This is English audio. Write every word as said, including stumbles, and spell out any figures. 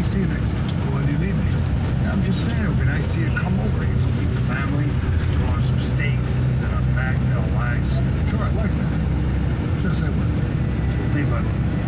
me see you next time. Well, when do you need me? Yeah, I'm just saying, it would be nice to you to come over. You can meet the family, go on some steaks, sit up back, tell lies. Sure, I'd like that. Just say what? See, but